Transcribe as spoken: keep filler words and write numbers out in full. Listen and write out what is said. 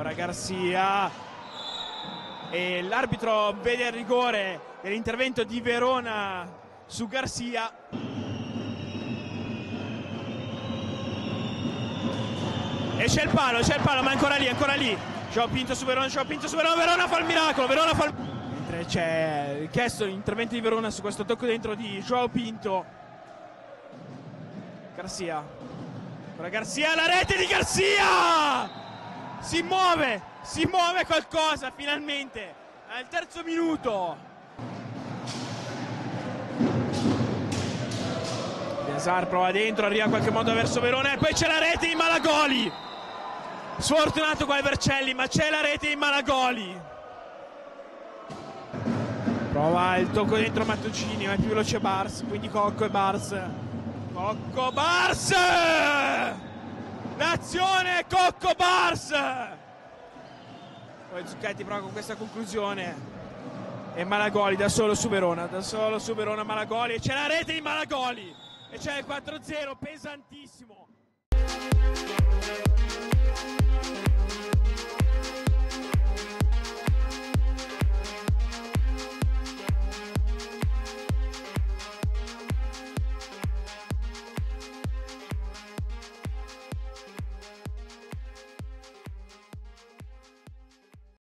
ora Garcia, e l'arbitro vede il rigore dell'intervento di Verona su Garcia. E c'è il palo, c'è il palo, ma ancora lì, ancora lì. João Pinto su Verona, João Pinto su Verona, Verona fa il miracolo, Verona fa il... Mentre c'è richiesto l'intervento di Verona su questo tocco dentro di João Pinto. Garcia, ora Garcia, la rete di Garcia! Si muove, si muove qualcosa finalmente, al terzo minuto. Besar prova dentro, arriva in qualche modo verso Verona e poi c'è la rete di Malagoli. Sfortunato qua il Vercelli, ma c'è la rete di Malagoli. Prova il tocco dentro Mattuccini, ma è più veloce Bars, quindi Cocco e Bars. Cocco Bars! L'azione Cocco Bars! Poi Zucchetti prova con questa conclusione. E Malagoli da solo su Verona, da solo su Verona Malagoli. E c'è la rete di Malagoli. E c'è il quattro zero pesantissimo.